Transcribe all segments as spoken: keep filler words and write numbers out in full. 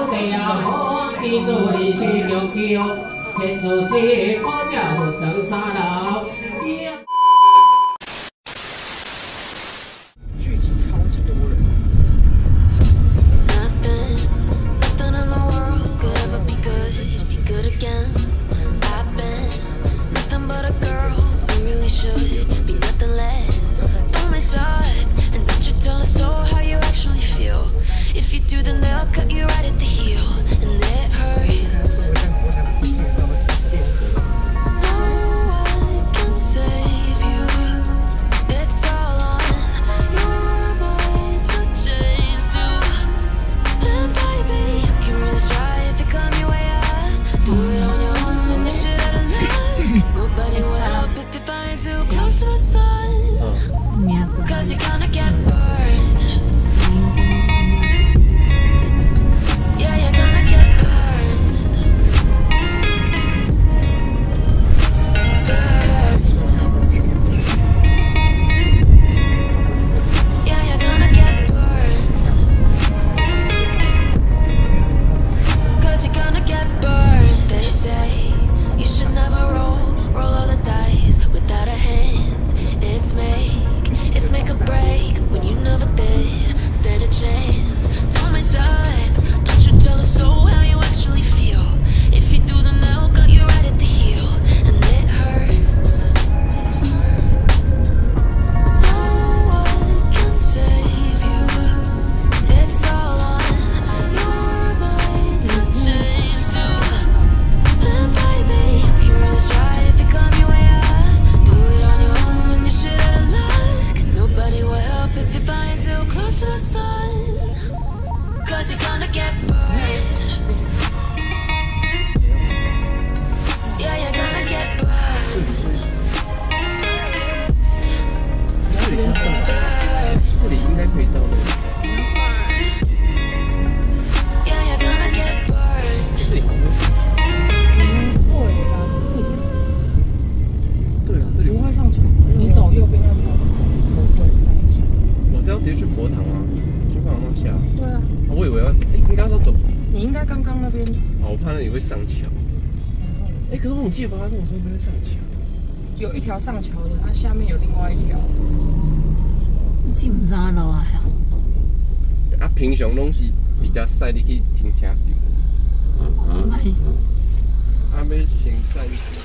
地啊好，地主人是强招，天主之保驾不等三老。 聚集超级多人。 If you do, then they'll cut you right at the heel, and it hurts. No one can save you. It's all on your mind to change to. And baby, you can really try if you climb your way up. Do it on your own when you shit out of luck. Nobody will help if you're flying too close to the sun. Cause you're gonna get burned. 上桥，哎、欸，可是我记得他跟我说不会上桥， 有一条上桥的，它下面有另外一条。 你记唔知路啊？ 啊，平常拢是比较晒，你去停车场。 嗯。 啊，要先站。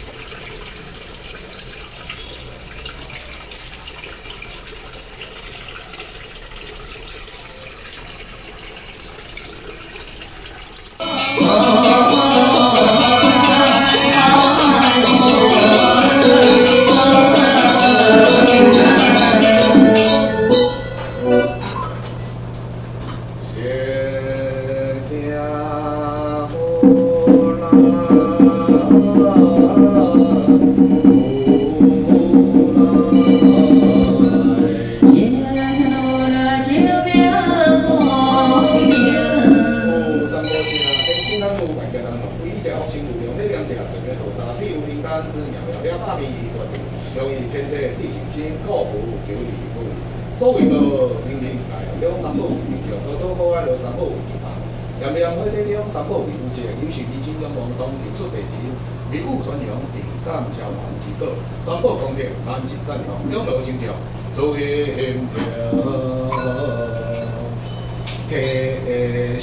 所谓的明明大两三宝为名，好多可爱两三宝为一旁，炎炎火地两三宝为有一个，有时至今阳光当天出世时，日久传扬，定感超万之宝，三宝光铁，万日赞扬，两路情调，做险条，铁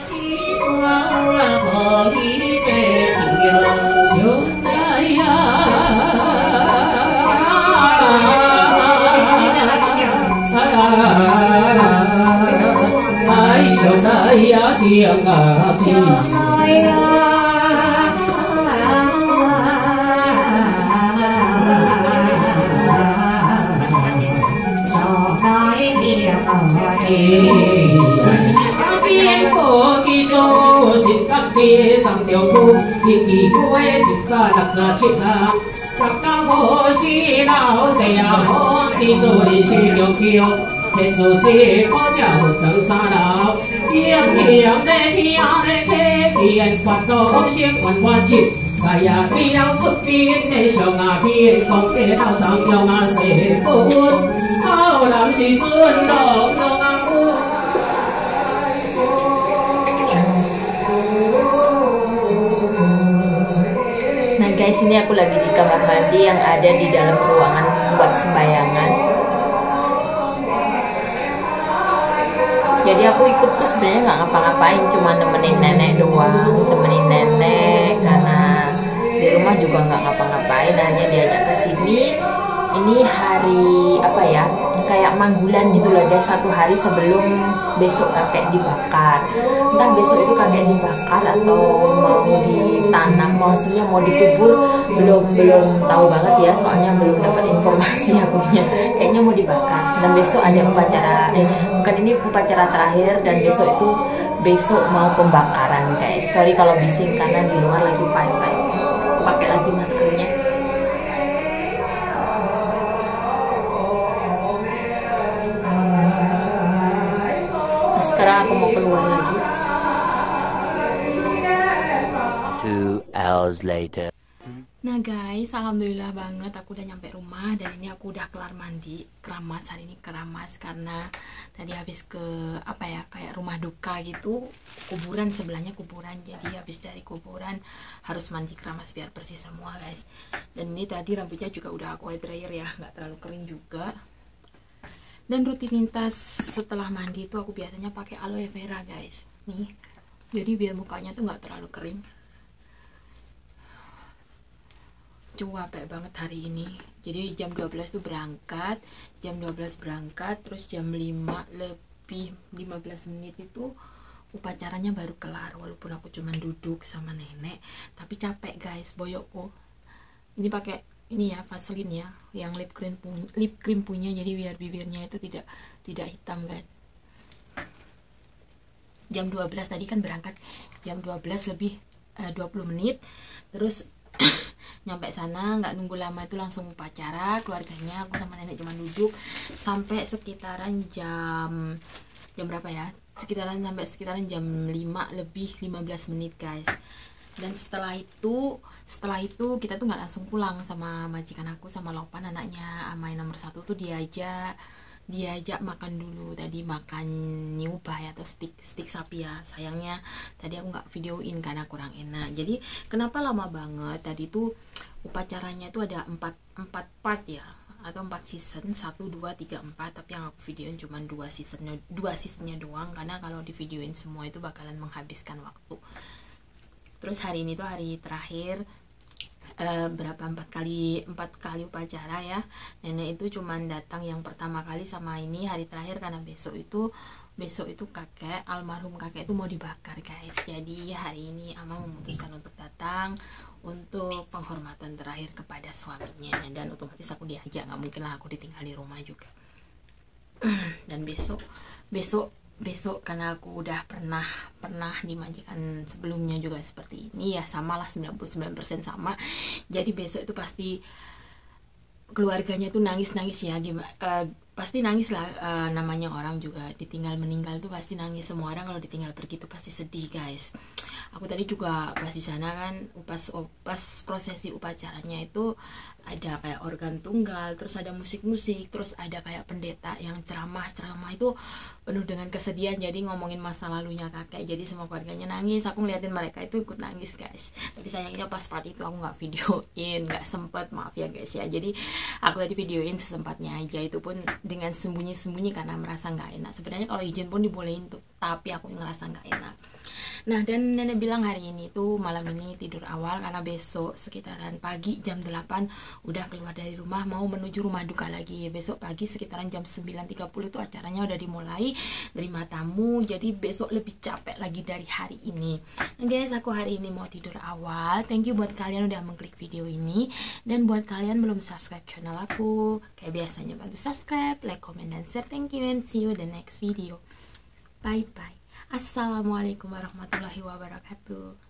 Tiên phổ kỳ châu xin các chế sang tiểu khu những kỳ quê chỉ cả đặt ra chết à các cao hồ si lão tề à hồ kỳ châu đi si tiểu chiêu hiện châu chế có trả một tầng xa đạo tiếng tiếng để tiếng để thế biển quạt đồ xiên quạt quạt chim cái à tiêu xuất biên để sông à biên không để thao chẳng nhau mà sẽ vô buồn thao làm gì chuồn đỏ đỏ ngang u. Nah guys, ini aku lagi di kamar mandi yang ada di dalam ruangan buat sembayangan. Jadi aku ikut tuh sebenarnya nggak ngapa-ngapain, cuma nemenin nenek doang, temenin nenek karena di rumah juga nggak ngapa-ngapain, hanya diajak ke sini. Ini hari apa ya? Kayak manggulan gitu loh guys, satu hari sebelum besok kakek dibakar. Entah besok itu kakek dibakar atau mau ditanam, maksudnya mau dikubur, belum belum tahu banget ya, soalnya belum dapat informasi akunya. Kayaknya mau dibakar. Dan besok ada upacara, eh bukan ini upacara terakhir, dan besok itu besok mau pembakaran guys. Sorry kalau bising karena di luar lagi pai-pai. Pakai lagi maskernya. Sekarang aku mau keluar lagi. Two hours later. Nah guys, alhamdulillah banget aku udah nyampe rumah, dan ini aku udah kelar mandi, keramas. Hari ini keramas karena tadi habis ke apa ya, kayak rumah duka gitu, kuburan, sebelahnya kuburan. Jadi habis dari kuburan harus mandi keramas biar bersih semua guys. Dan ini tadi rambutnya juga udah aku air dryer ya, nggak terlalu kering juga. Dan rutinitas setelah mandi itu aku biasanya pakai aloe vera guys, nih, jadi biar mukanya tuh nggak terlalu kering. Capek banget hari ini, jadi jam dua belas tuh berangkat, jam dua belas berangkat, terus jam lima lebih lima belas menit itu upacaranya baru kelar. Walaupun aku cuma duduk sama nenek, tapi capek guys, boyokku. Ini pakai ini ya, Vaseline ya, yang lip cream punya, lip cream punya, jadi biar bibirnya itu tidak tidak hitam guys. Jam dua belas tadi kan berangkat, jam dua belas lebih eh, dua puluh menit, terus nyampe sana nggak nunggu lama itu langsung upacara. Keluarganya, aku sama nenek cuma duduk sampai sekitaran jam jam berapa ya, sekitaran sampai sekitaran jam lima lebih lima belas menit guys. Dan setelah itu setelah itu kita tuh nggak langsung pulang sama majikan aku, sama Lopan anaknya Amai nomor satu tuh diajak diajak makan dulu. Tadi makan nyubah ya, atau stik stik sapi ya. Sayangnya tadi aku nggak videoin karena kurang enak. Jadi kenapa lama banget tadi tuh upacaranya itu ada empat empat part ya, atau empat season, satu dua tiga empat, tapi yang aku videoin cuma dua seasonnya dua seasonnya doang, karena kalau di videoin semua itu bakalan menghabiskan waktu. Terus hari ini tuh hari terakhir, Uh, berapa empat kali empat kali upacara ya. Nenek itu cuman datang yang pertama kali sama ini hari terakhir, karena besok itu besok itu kakek, almarhum kakek itu mau dibakar guys. Jadi hari ini Amang memutuskan untuk datang untuk penghormatan terakhir kepada suaminya, dan otomatis aku diajak, nggak mungkin lah aku ditinggal di rumah juga. Dan besok besok besok karena aku udah pernah pernah dimanjakan sebelumnya juga seperti ini ya, samalah sembilan puluh sembilan persen sama. Jadi besok itu pasti keluarganya tuh nangis-nangis ya, gimana uh, pasti nangis lah, uh, namanya orang juga ditinggal meninggal tuh pasti nangis. Semua orang kalau ditinggal pergi tuh pasti sedih guys. Aku tadi juga pas di sana kan, pas pas prosesi upacaranya itu ada kayak organ tunggal, terus ada musik-musik, terus ada kayak pendeta yang ceramah-ceramah itu penuh dengan kesedihan, jadi ngomongin masa lalunya kakek. Jadi semua keluarganya nangis, aku ngeliatin mereka itu ikut nangis guys. Tapi sayangnya pas part itu aku nggak videoin, nggak sempet, maaf ya guys ya. Jadi aku tadi videoin sesempatnya aja, itu pun dengan sembunyi-sembunyi karena merasa nggak enak. Sebenarnya kalau izin pun dibolehin tuh, tapi aku ngerasa nggak enak. Nah, dan nenek bilang hari ini tuh malam ini tidur awal karena besok sekitaran pagi jam delapan udah keluar dari rumah mau menuju rumah duka lagi. Besok pagi sekitaran jam sembilan tiga puluh tuh acaranya udah dimulai, terima tamu. Jadi besok lebih capek lagi dari hari ini. Nah guys, aku hari ini mau tidur awal. Thank you buat kalian udah mengklik video ini. Dan buat kalian belum subscribe channel aku, kayak biasanya bantu subscribe, like, comment, dan share. Thank you and see you the next video. Bye bye. Assalamualaikum warahmatullahi wabarakatuh.